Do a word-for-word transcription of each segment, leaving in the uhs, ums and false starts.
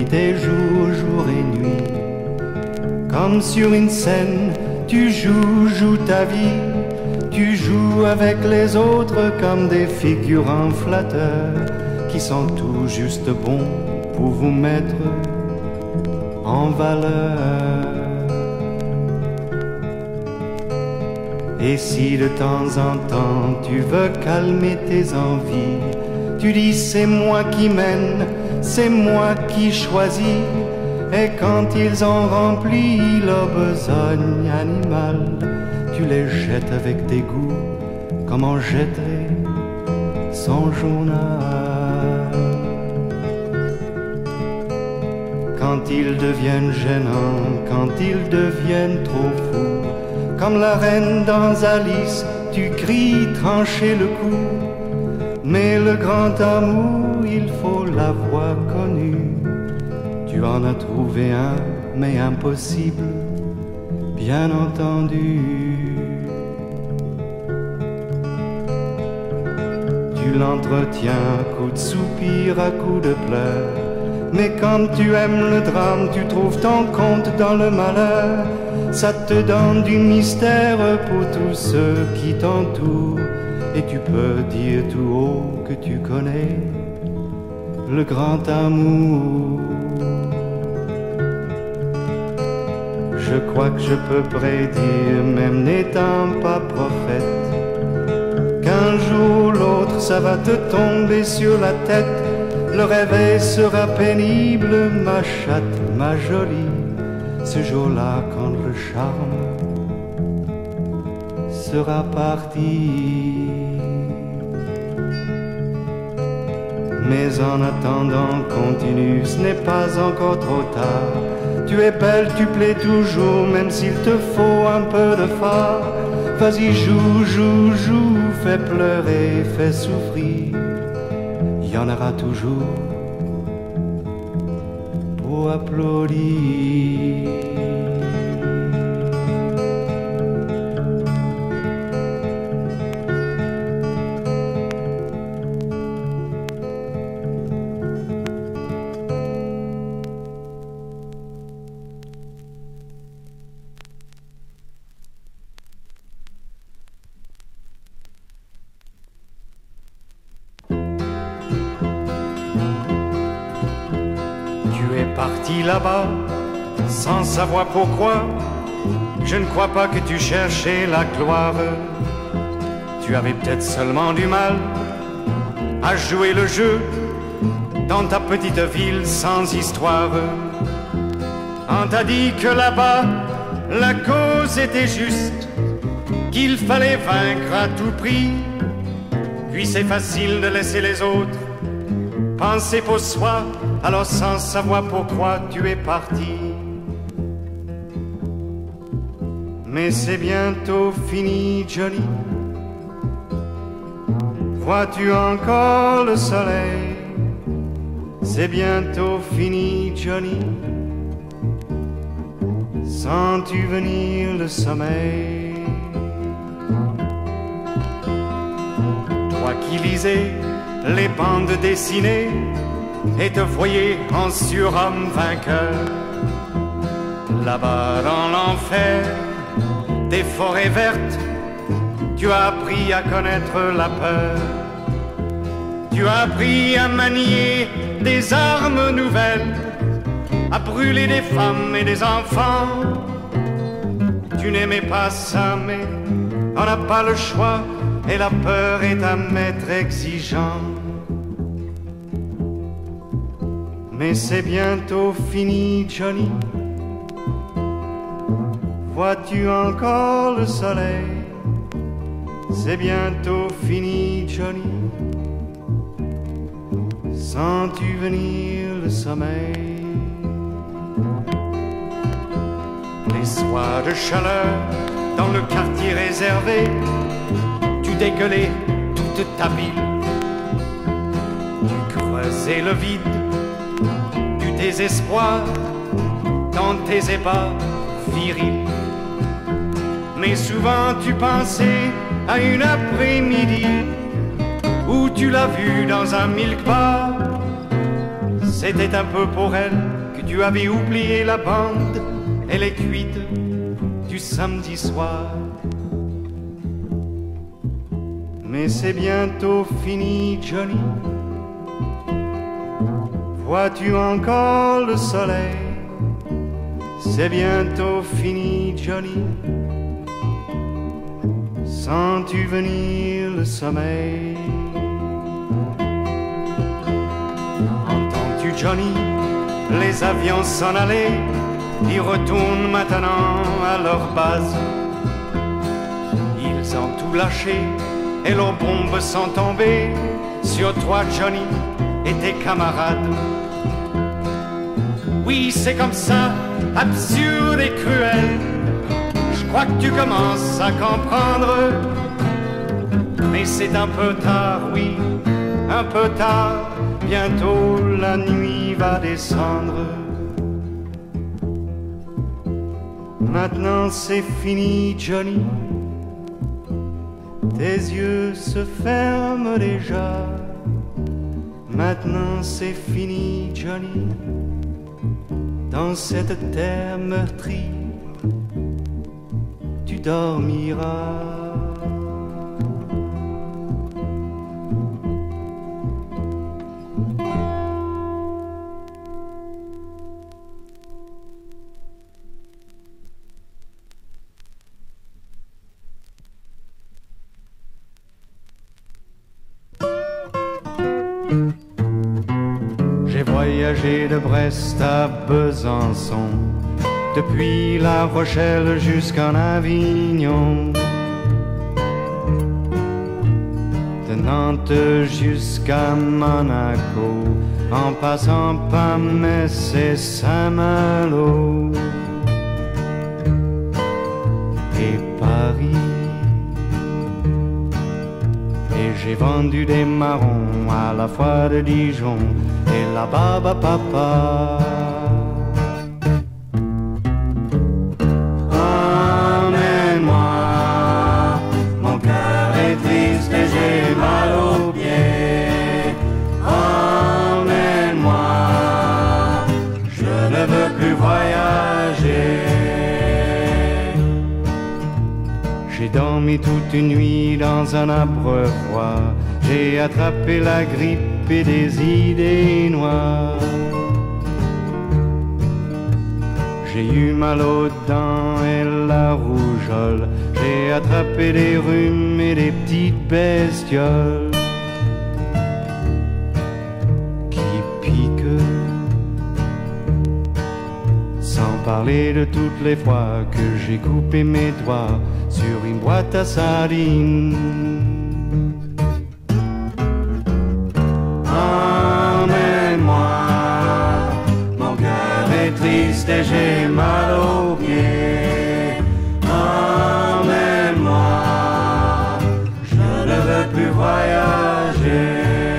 tes jours, jour et nuit. Comme sur une scène, tu joues, joues ta vie. Tu joues avec les autres comme des figurants flatteurs qui sont tout juste bons pour vous mettre en valeur. Et si de temps en temps tu veux calmer tes envies, tu dis c'est moi qui mène, c'est moi qui choisis. Et quand ils ont rempli leur besogne animale, tu les jettes avec dégoût comme on jetterait son journal. Quand ils deviennent gênants, quand ils deviennent trop fous, comme la reine dans Alice, tu cries trancher le coup. Mais le grand amour, il faut l'avoir connu. Tu en as trouvé un, mais impossible, bien entendu. Tu l'entretiens à coups de soupir, à coups de pleurs. Mais comme tu aimes le drame, tu trouves ton compte dans le malheur. Ça te donne du mystère pour tous ceux qui t'entourent. Et tu peux dire tout haut que tu connais le grand amour. Je crois que je peux prédire, même n'étant pas prophète, qu'un jour ou l'autre ça va te tomber sur la tête. Le réveil sera pénible, ma chatte, ma jolie, ce jour-là quand le charme sera parti. Mais en attendant, continue, ce n'est pas encore trop tard. Tu es belle, tu plais toujours, même s'il te faut un peu de phare. Vas-y, joue, joue, joue, fais pleurer, fais souffrir. Il y en aura toujours pour applaudir. Parti là-bas, sans savoir pourquoi. Je ne crois pas que tu cherchais la gloire. Tu avais peut-être seulement du mal à jouer le jeu dans ta petite ville sans histoire. On t'a dit que là-bas, la cause était juste, qu'il fallait vaincre à tout prix. Puis c'est facile de laisser les autres penser pour soi. Alors sans savoir pourquoi tu es parti. Mais c'est bientôt fini, Johnny. Vois-tu encore le soleil? C'est bientôt fini, Johnny. Sens-tu venir le sommeil? Toi qui lisais les bandes dessinées et te voyais en surhomme vainqueur, là-bas dans l'enfer des forêts vertes, tu as appris à connaître la peur. Tu as appris à manier des armes nouvelles, à brûler des femmes et des enfants. Tu n'aimais pas ça, mais on n'a pas le choix, et la peur est un maître exigeant. Mais c'est bientôt fini, Johnny. Vois-tu encore le soleil? C'est bientôt fini, Johnny. Sens-tu venir le sommeil? Les soirs de chaleur dans le quartier réservé, tu dégueulais toute ta ville. Tu creusais le vide du désespoir dans tes ébats virils. Mais souvent tu pensais à une après-midi où tu l'as vue dans un milk bar. C'était un peu pour elle tu avais oublié la bande et les cuites du samedi soir. Mais c'est bientôt fini, Johnny. Vois-tu encore le soleil? C'est bientôt fini, Johnny. Sens-tu venir le sommeil? Entends-tu, Johnny, les avions s'en aller? Ils retournent maintenant à leur base. Ils ont tout lâché et leurs bombes sont tombées sur toi, Johnny, et tes camarades. Oui, c'est comme ça, absurde et cruel. Je crois que tu commences à comprendre. Mais c'est un peu tard, oui, un peu tard. Bientôt la nuit va descendre. Maintenant c'est fini, Johnny. Tes yeux se ferment déjà. Maintenant c'est fini, Johnny. Dans cette terre meurtrie, tu dormiras. J'ai voyagé de Brest à Besançon, depuis La Rochelle jusqu'en Avignon, de Nantes jusqu'à Monaco, en passant par Metz et Saint-Malo et Paris. Et j'ai vendu des marrons à la foire de Dijon et la barbe à papa. Emmène-moi, mon cœur est triste et j'ai mal aux pieds. Emmène-moi, je ne veux plus voyager. J'ai dormi toute une nuit dans un arbre froid. J'ai attrapé la grippe et des idées noires. J'ai eu mal aux dents et la rougeole. J'ai attrapé des rhumes et des petites bestioles qui piquent. Sans parler de toutes les fois que j'ai coupé mes doigts sur une boîte à sardines. Emmène-moi, mon cœur est triste et j'ai mal aux pieds. Emmène-moi, je ne veux plus voyager.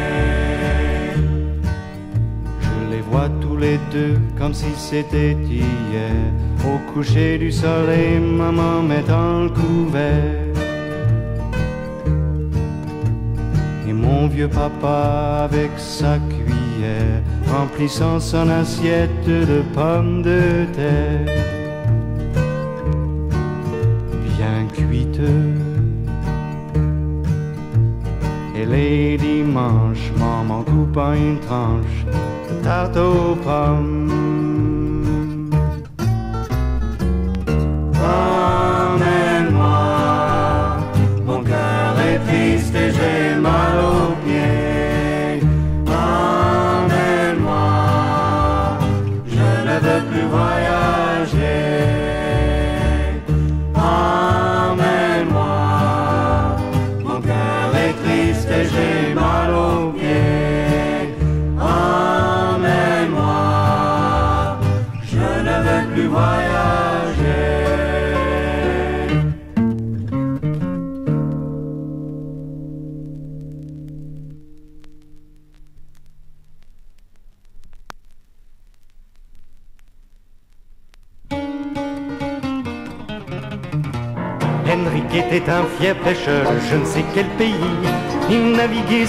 Je les vois tous les deux comme si c'était hier. Au coucher du soleil, maman mettant le couvert. Et mon vieux papa avec sa cuillère, remplissant son assiette de pommes de terre bien cuites. Et les dimanches, maman coupant une tranche de tarte aux pommes. Emmène-moi, mon cœur est triste et j'ai mal aux pieds. Emmène-moi, je ne veux plus voyager. Emmène-moi, mon cœur est triste et j'ai mal aux pieds. Emmène-moi, je ne veux plus voyager. Henrik était un fier pêcheur de je ne sais quel pays. Il naviguait sur toutes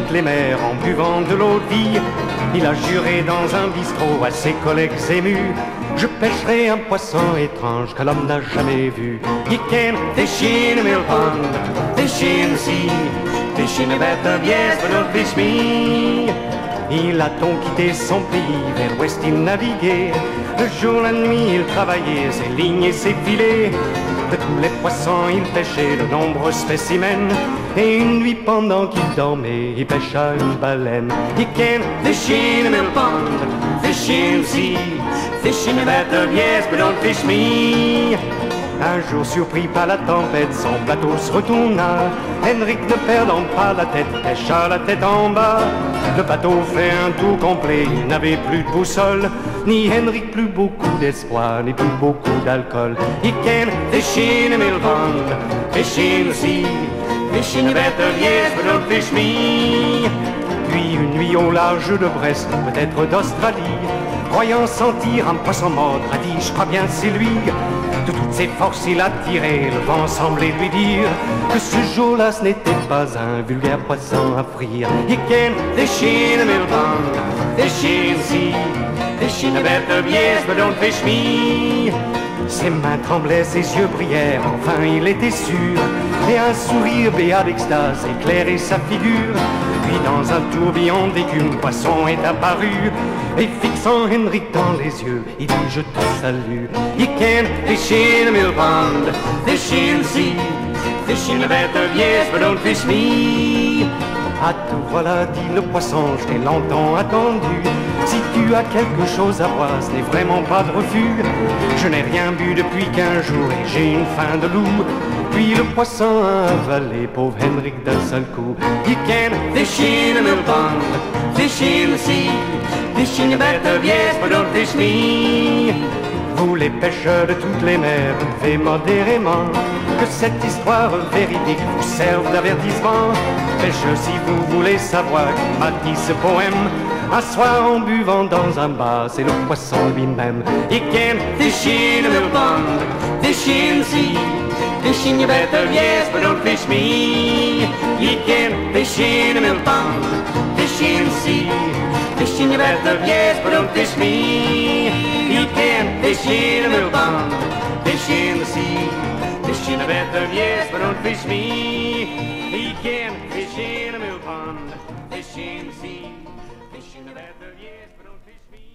toutes les mers en buvant de l'eau de vie. Il a juré dans un bistrot à ses collègues émus: je pêcherai un poisson étrange que l'homme n'a jamais vu. You can fish in a mill pond, fish in the sea, fish in a bathtub, yes, but don't fish me. Il a donc quitté son pays, vers l'ouest il naviguait. Le jour, la nuit, il travaillait ses lignes et ses filets. De tous les poissons, il pêchait de nombreux spécimens. Et une nuit, pendant qu'il dormait, il pêcha une baleine. You can fish in a mill pond, fish in the sea, fish in a bathtub, yes, but don't fish me. Un jour, surpris par la tempête, son bateau se retourna. Henrik, ne perdant pas la tête, pêcha la tête en bas. Le bateau fait un tour complet, il n'avait plus de boussole. Ni Henrik, plus beaucoup d'espoir, ni plus beaucoup d'alcool. He can fish in a mill pond, fish in the sea, fish in a bathtub, yes, but don't fish me. Puis une nuit au large de Brest, peut-être d'Australie, croyant sentir un poisson mort, a dit: je crois bien c'est lui. De toutes ses forces il a tiré, le vent semblait lui dire que ce jour-là ce n'était pas un vulgaire poisson à frire. He can fish in a mill pond, fish in the sea, fish in a bathtub, yes, but don't fish me. Ses mains tremblaient, ses yeux brillèrent, enfin il était sûr. Et un sourire béat d'extase éclairait sa figure. Puis dans un tourbillon d'écume, poisson est apparu. Et fixant Henrik dans les yeux, il dit: je te salue. You can fish in a mill pond, fish in the sea, fish in a bathtub, yes, but don't fish me. Ah, te voilà, dit le poisson, je t'ai longtemps attendu. Si tu as quelque chose à boire, ce n'est vraiment pas de refus. Je n'ai rien bu depuis quinze jours et j'ai une faim de loup. Puis le poisson a avalé pauvre Henrik d'un seul coup. You can fish in a mill pond, fish in the sea, fish in a bathtub, yes, but don't fish me. Vous les pêcheurs de toutes les mers, buvez modérément, que cette histoire véridique vous serve d'avertissement. Pêcheurs, si vous voulez savoir qui m'a dit ce poème, un soir en buvant dans un bar, c'est le poisson lui-même. You can fish in a mill pond, fish in the sea, fish in your bathtub, yes, but don't fish me. You can fish in a mill pond, fish in the sea, fish in your bathtub, yes, but don't fish me. You can fish in a mill pond, fish in the sea, fish in a bathtub, yes, but don't fish me. You can fish in a mill pond, fish in the sea, fish in a bathtub, yes, but don't fish me.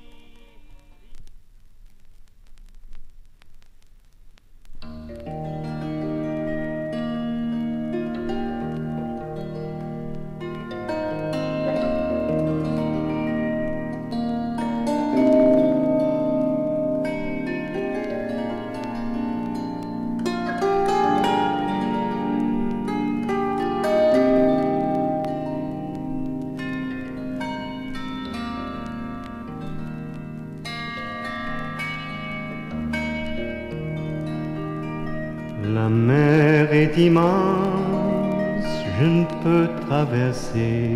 La mer est immense, je ne peux traverser.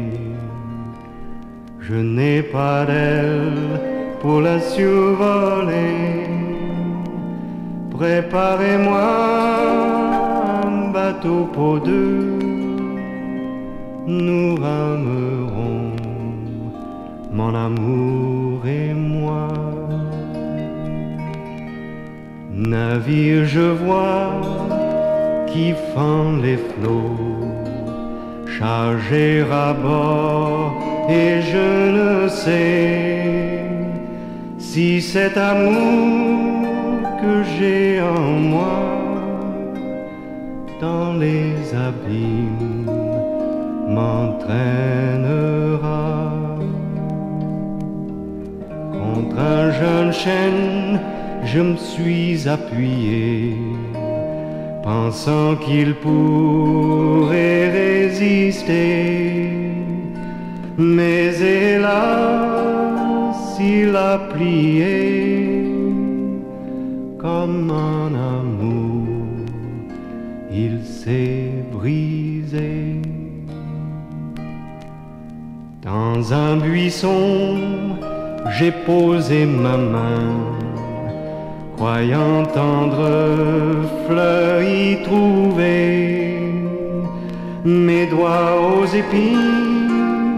Je n'ai pas d'aile pour la survoler. Préparez-moi un bateau pour deux. Nous ramerons, mon amour et moi. Navire, je vois qui fend les flots, chargé à bord, et je ne sais si cet amour que j'ai en moi dans les abîmes m'entraînera. Contre un jeune chêne, je me suis appuyé, pensant qu'il pourrait résister. Mais hélas, il a plié comme un amour, il s'est brisé. Dans un buisson, j'ai posé ma main, croyant tendre fleur y trouver. Mes doigts aux épines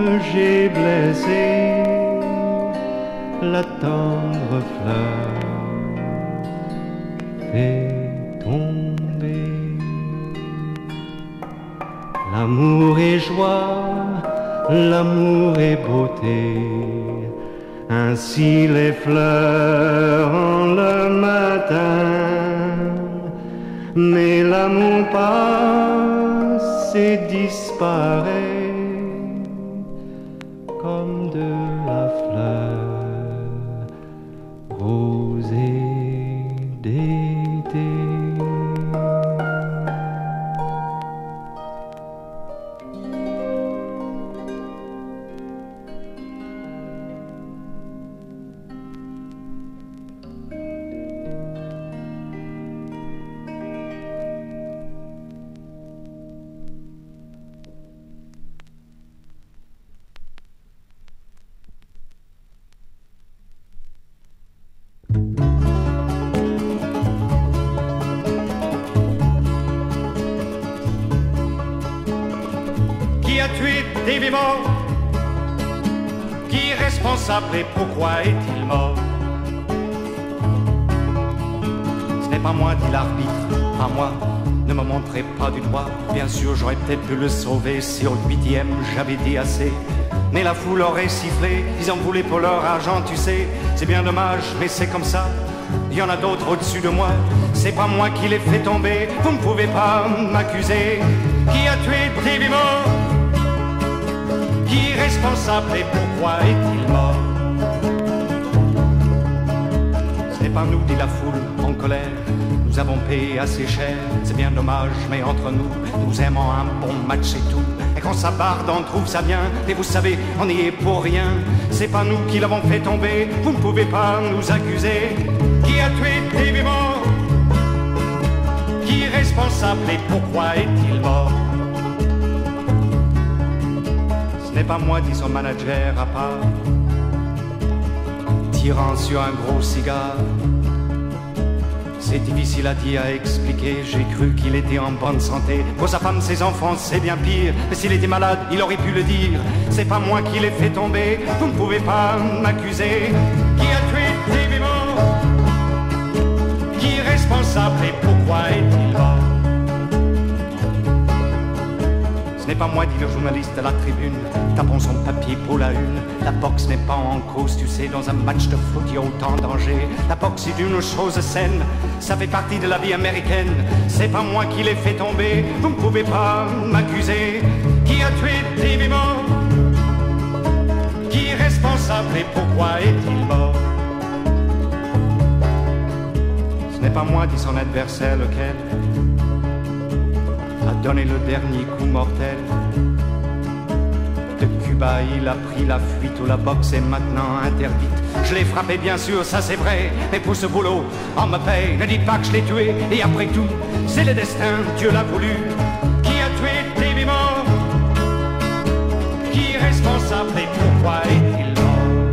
j'ai blessé la tendre fleur fait tomber. L'amour est joie, l'amour est beauté, ainsi les fleurs en le matin. Mais l'amour passe et disparaît comme de la fleur rosée d'été. Qui a tué des vivants? Qui est responsable et pourquoi est-il mort? Ce n'est pas moi, dit l'arbitre, pas moi. Ne me montrez pas du doigt. Bien sûr, j'aurais peut-être pu le sauver si au huitième j'avais dit assez. Mais la foule aurait sifflé, ils en voulaient pour leur argent, tu sais. C'est bien dommage, mais c'est comme ça. Il y en a d'autres au-dessus de moi. C'est pas moi qui l'ai fait tomber. Vous ne pouvez pas m'accuser. Qui a tué des vivants? Qui est responsable et pourquoi est-il mort? Ce n'est pas nous, dit la foule en colère. Nous avons payé assez cher, c'est bien dommage, mais entre nous, nous aimons un bon match, c'est tout. Et quand ça barde, on trouve ça bien, et vous savez, on n'y est pour rien. C'est pas nous qui l'avons fait tomber, vous ne pouvez pas nous accuser. Qui a tué des vivants? Qui est responsable et pourquoi est-il mort? Ce n'est pas moi, dit son manager à part, tirant sur un gros cigare. C'est difficile à dire, à expliquer. J'ai cru qu'il était en bonne santé. Pour sa femme, ses enfants, c'est bien pire. Mais s'il était malade, il aurait pu le dire. C'est pas moi qui l'ai fait tomber. Vous ne pouvez pas m'accuser. Qui a tué des vivants? Qui est responsable et pourquoi est-il mort? Ce n'est pas moi, dit le journaliste à la tribune, tapons son papier pour la une. La boxe n'est pas en cause, tu sais, dans un match de foot, il y a autant de danger. La boxe est une chose saine, ça fait partie de la vie américaine. C'est pas moi qui l'ai fait tomber, vous ne pouvez pas m'accuser. Qui a tué des vivants? Qui est responsable et pourquoi est-il mort? Ce n'est pas moi, dit son adversaire, lequel a donné le dernier coup mortel. De Cuba, il a pris la fuite où la boxe est maintenant interdite. Je l'ai frappé, bien sûr, ça c'est vrai, mais pour ce boulot, on me paye. Ne dites pas que je l'ai tué, et après tout, c'est le destin, Dieu l'a voulu. Qui a tué des vivants? Qui est responsable et pourquoi est-il mort?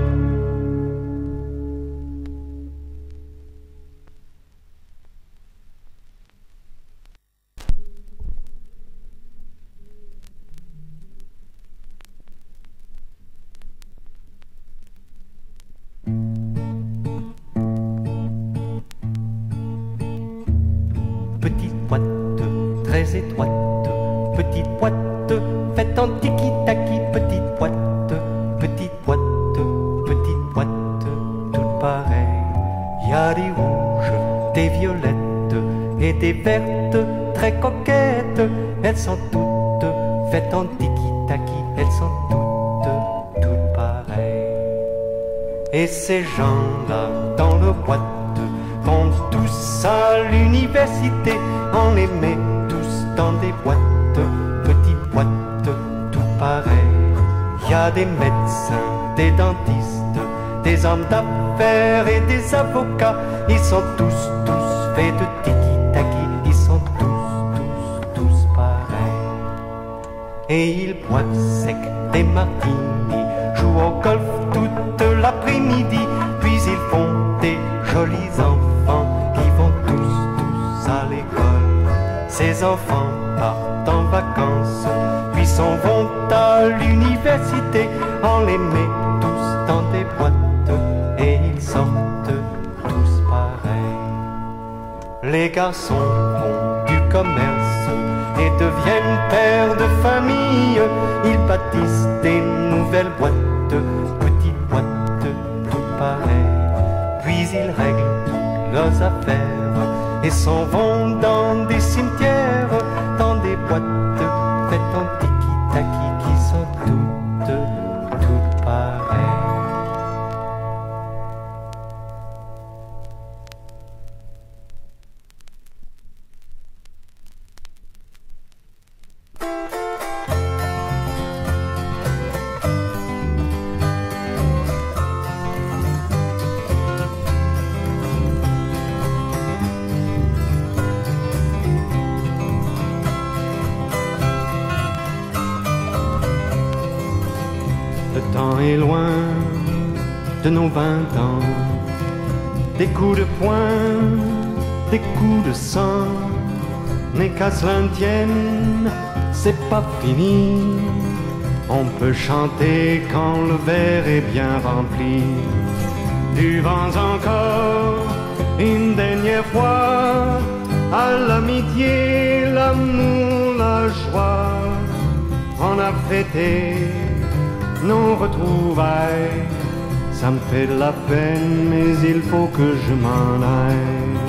Petite boîte très étroite, petite boîte faite en tiki-taki, petite boîte, petite boîte, petite boîte, toutes pareilles. Il y a des rouges, des violettes et des vertes très coquettes. Elles sont toutes faites en tiki-taki, elles sont toutes, toutes pareilles. Et ces gens-là dans leur boîte vont tous à l'université, on les met tous dans des boîtes, petites boîtes, toutes pareilles. Il y a des médecins, des dentistes, des hommes d'affaires et des avocats. Ils sont tous, tous faits de tiki-taki, ils sont tous, tous, tous pareils. Et ils boivent sec des martinis, jouent au golf toute l'après-midi, puis ils font des jolis enfants qui vont tous, tous à l'école. Ces enfants partent en vacances, puis s'en vont à l'université. quittés, on les met tous dans des boîtes et ils sortent tous pareils. Les garçons font du commerce et deviennent pères de famille. Ils bâtissent des nouvelles boîtes, petites boîtes toutes pareilles. Puis ils règlent toutes leurs affaires et s'en vont dans des cimetières, dans des boîtes faites en tiki-taki qui sont toutes, toutes pareilles. Le temps est loin de nos vingt ans, des coups de poing, des coups de sang, mais qu'à cela ne tienne, c'est pas fini. On peut chanter quand le verre est bien rempli. Du vent encore, une dernière fois, à l'amitié, l'amour, la joie. On a fêté nos retrouvailles, ça me fait de la peine, mais il faut que je m'en aille.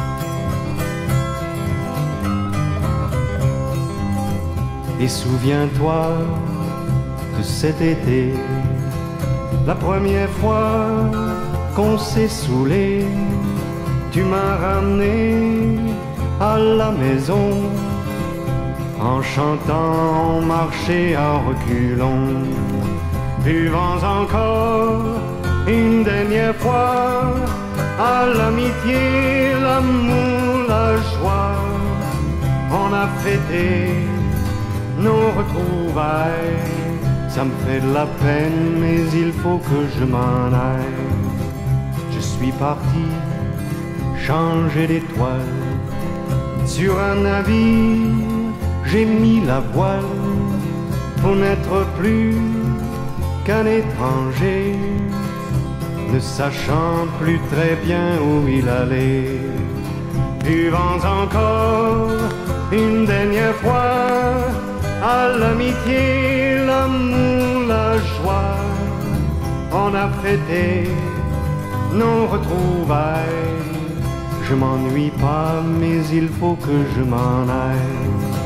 Et souviens-toi de cet été, la première fois qu'on s'est saoulé, tu m'as ramené à la maison. En chantant, on marchait en reculant. Buvons encore une dernière fois à l'amitié, l'amour, la joie. On a fêté nos retrouvailles. Ça me fait de la peine, mais il faut que je m'en aille. Je suis parti changer d'étoile sur un navire. J'ai mis la voile pour n'être plus qu'un étranger, ne sachant plus très bien où il allait. Buvons encore une dernière fois à l'amitié, l'amour, la joie. On a fêté nos retrouvailles. Je m'ennuie pas, mais il faut que je m'en aille.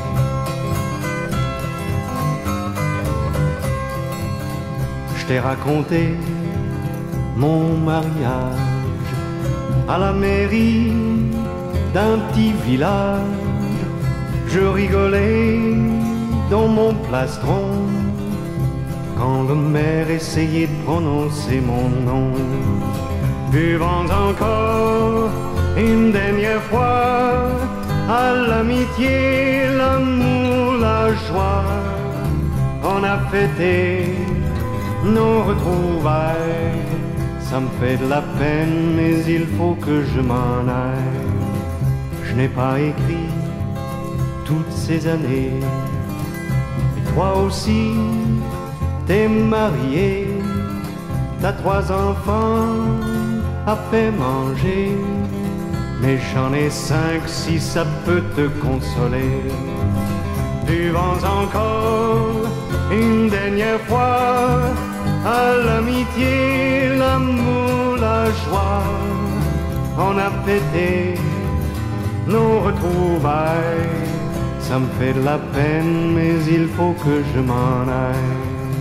Je t'ai raconté mon mariage à la mairie d'un petit village. Je rigolais dans mon plastron quand le maire essayait de prononcer mon nom. Buvons encore une dernière fois à l'amitié, l'amour, la joie. On a fêté nos retrouvailles, ça me fait de la peine, mais il faut que je m'en aille. Je n'ai pas écrit toutes ces années, et toi aussi, t'es marié, t'as trois enfants à faire manger, mais j'en ai cinq si ça peut te consoler. Buvons encore une dernière fois à l'amitié, l'amour, la joie. On a fêté nos retrouvailles. Ça me fait de la peine, mais il faut que je m'en aille.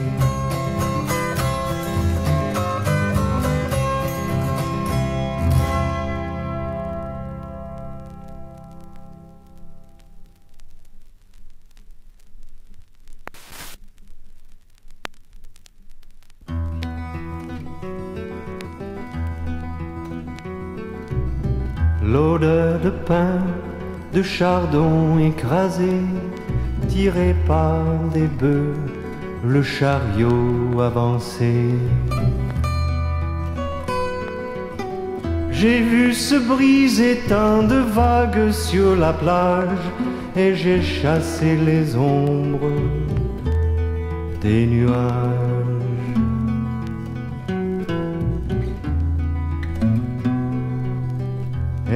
L'odeur de pain, de chardon écrasé, tiré par des bœufs, le chariot avancé. J'ai vu se briser tant de vagues sur la plage, et j'ai chassé les ombres des nuages.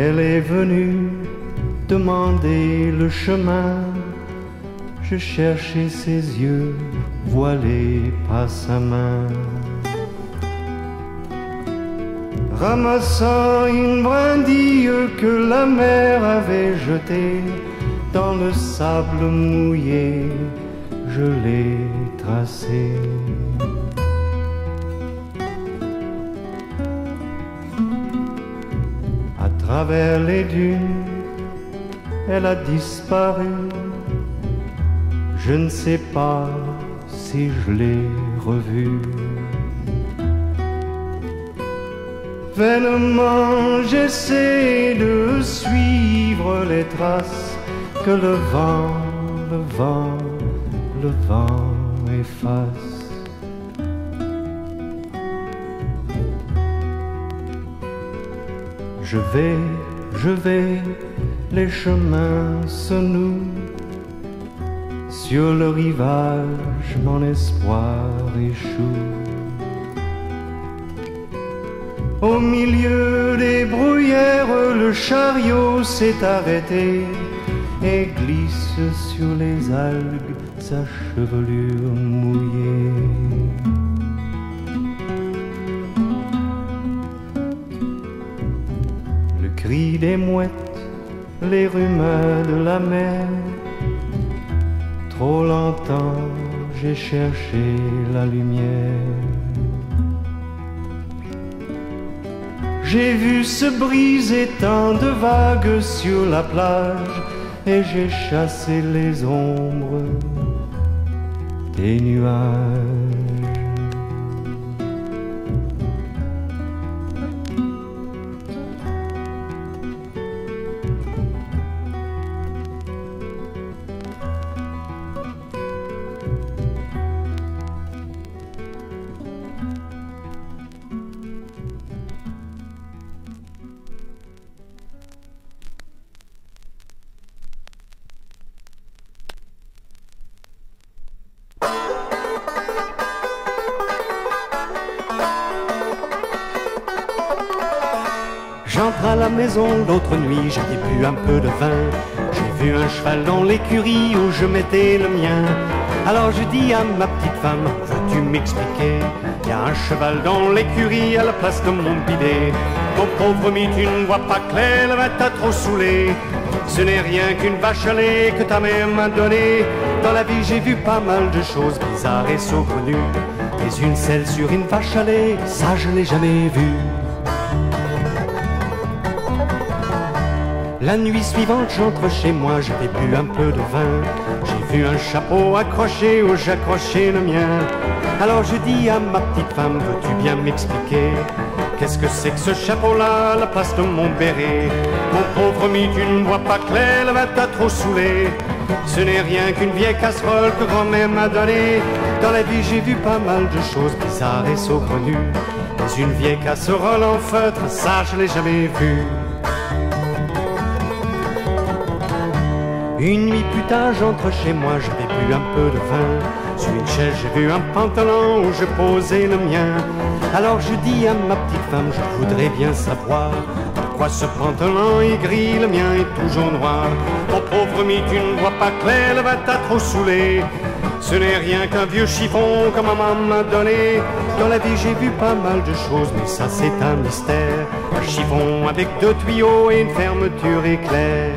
Elle est venue demander le chemin. Je cherchais ses yeux voilés par sa main. Ramassant une brindille que la mer avait jetée dans le sable mouillé, je l'ai tracée. À travers les dunes, elle a disparu. Je ne sais pas si je l'ai revue. Vainement j'essaie de suivre les traces que le vent, le vent, le vent efface. Je vais, je vais, les chemins se nouent. Sur le rivage, mon espoir échoue. Au milieu des bruyères, le chariot s'est arrêté et glisse sur les algues sa chevelure mouillée. Le cri des mouettes, les rumeurs de la mer. Trop longtemps j'ai cherché la lumière. J'ai vu se briser tant de vagues sur la plage et j'ai chassé les ombres des nuages. J'entre à la maison l'autre nuit, j'avais bu un peu de vin. J'ai vu un cheval dans l'écurie où je mettais le mien. Alors je dis à ma petite femme, veux-tu m'expliquer? Il y a un cheval dans l'écurie à la place de mon bidet. Mon pauvre mi, tu ne vois pas clair, va t'as trop saoulé. Ce n'est rien qu'une vache à lait que ta mère m'a donnée. Dans la vie j'ai vu pas mal de choses bizarres et saugrenues, mais une selle sur une vache à lait, ça je l'ai jamais vu. La nuit suivante, j'entre chez moi, j'avais bu un peu de vin. J'ai vu un chapeau accroché où j'accrochais le mien. Alors je dis à ma petite femme, veux-tu bien m'expliquer? Qu'est-ce que c'est que ce chapeau-là à la place de mon béret? Mon pauvre mi, tu ne vois pas clair, la va t'as trop saoulé. Ce n'est rien qu'une vieille casserole que grand-mère m'a donnée. Dans la vie j'ai vu pas mal de choses bizarres et saugrenues, mais une vieille casserole en feutre, ça je l'ai jamais vue. Une nuit plus tard, j'entre chez moi, j'avais bu un peu de vin. Sur une chaise, j'ai vu un pantalon où je posais le mien. Alors je dis à ma petite femme, je voudrais bien savoir pourquoi ce pantalon est gris, le mien est toujours noir. Oh pauvre mi, tu ne vois pas clair, le va t'as trop saoulé. Ce n'est rien qu'un vieux chiffon que maman m'a donné. Dans la vie j'ai vu pas mal de choses, mais ça c'est un mystère. Un chiffon avec deux tuyaux et une fermeture éclair.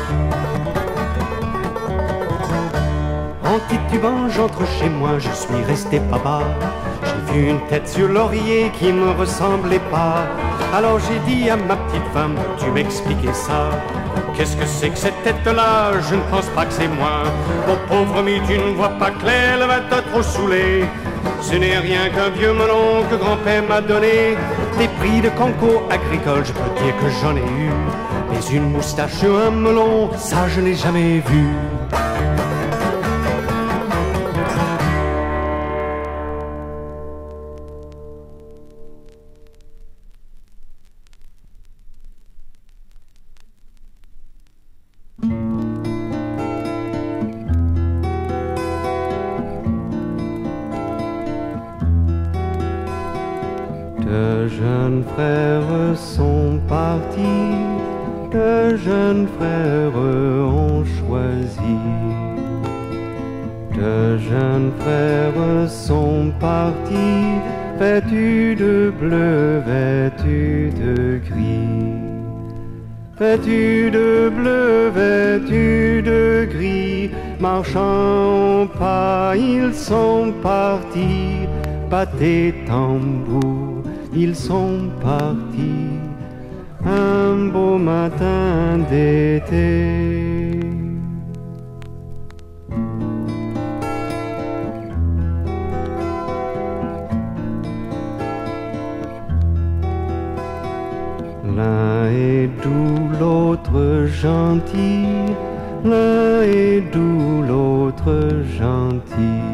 En titubant, j'entre chez moi, je suis resté pas bas. J'ai vu une tête sur l'oreiller qui me ressemblait pas. Alors j'ai dit à ma petite femme, tu m'expliquais ça? Qu'est-ce que c'est que cette tête-là? Je ne pense pas que c'est moi. Mon pauvre mi, tu ne vois pas clair, le va t'as trop saoulé. Ce n'est rien qu'un vieux melon que grand-père m'a donné. Des prix de concours agricoles, je peux dire que j'en ai eu, mais une moustache sur un melon, ça je n'ai jamais vu. De jeunes frères sont partis de jeunes frères ont choisi. De jeunes frères sont partis, vêtus de bleu, vêtus de gris. Vêtus de bleu, vêtus de gris, marchant au pas, ils sont partis. Battez tambour, ils sont partis. Un beau matin d'été. L'un est doux, l'autre gentil, l'un est doux, l'autre gentil.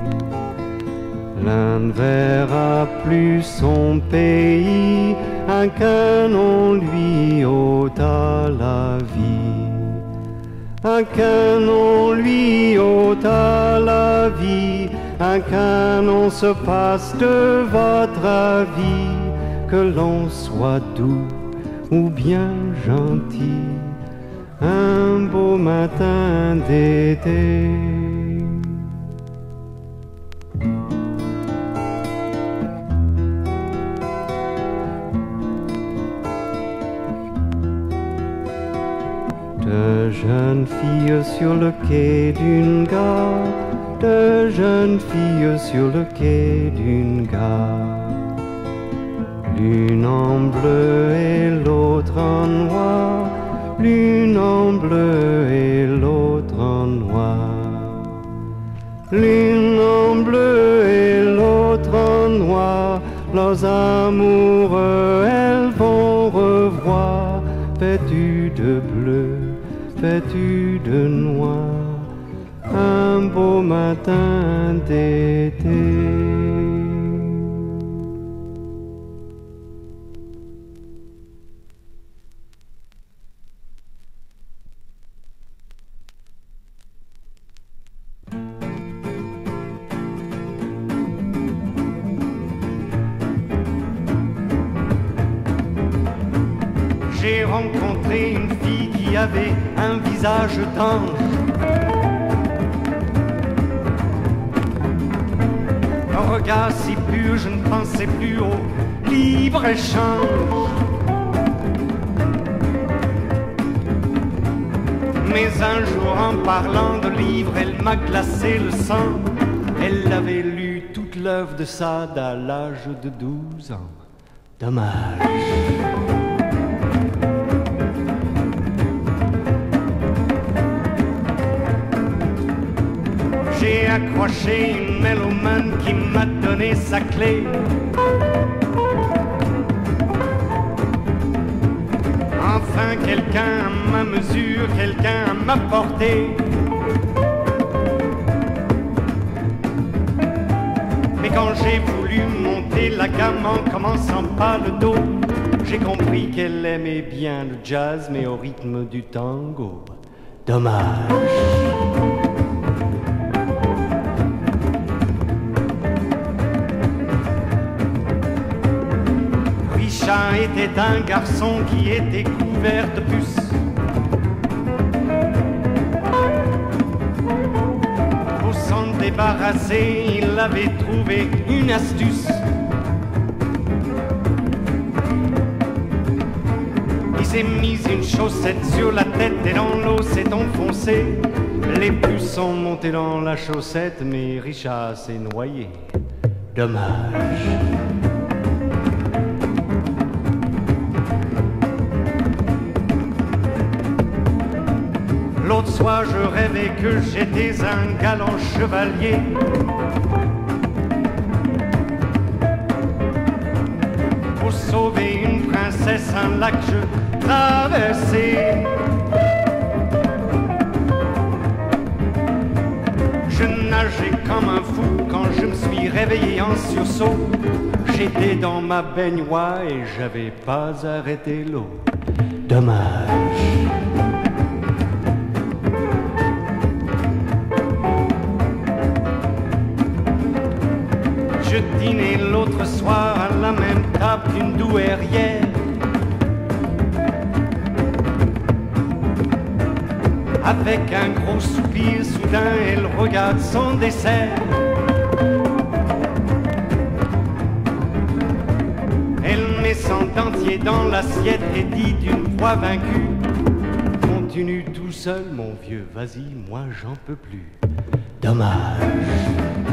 L'un ne verra plus son pays, un canon lui ôta la vie. Un canon lui ôta la vie, un canon se passe de votre avis, que l'on soit doux ou bien gentil, un beau matin d'été. De jeunes filles sur le quai d'une gare, de jeunes filles sur le quai d'une gare. L'une en bleu et l'autre en noir, l'une en bleu et l'autre en noir. L'une en bleu et l'autre en noir, leurs amoureux elles vont revoir, vêtus de bleu, vêtus de noir, un beau matin d'été. J'ai rencontré une fille qui avait un visage d'ange, un regard si pur, je ne pensais plus au libre-échange. Mais un jour, en parlant de livres, elle m'a glacé le sang. Elle avait lu toute l'œuvre de Sade à l'âge de douze ans. Dommage. J'ai accroché une mélomane qui m'a donné sa clé. Enfin quelqu'un à ma mesure, quelqu'un à ma portée. Mais quand j'ai voulu monter la gamme en commençant par le dos, j'ai compris qu'elle aimait bien le jazz mais au rythme du tango. Dommage. Richard était un garçon qui était couvert de puces. Pour s'en débarrasser, il avait trouvé une astuce. Il s'est mis une chaussette sur la tête et dans l'eau s'est enfoncé. Les puces sont montées dans la chaussette, mais Richard s'est noyé. Dommage. L'autre soir, je rêvais que j'étais un galant chevalier. Pour sauver une princesse, un lac je traversais. Je nageais comme un fou quand je me suis réveillé en sursaut. J'étais dans ma baignoire et j'avais pas arrêté l'eau. Dommage. Je dînais l'autre soir à la même table qu'une douairière. Avec un gros soupir, soudain, elle regarde son dessert. Elle met son dentier dans l'assiette et dit d'une voix vaincue: continue tout seul, mon vieux, vas-y, moi j'en peux plus. Dommage.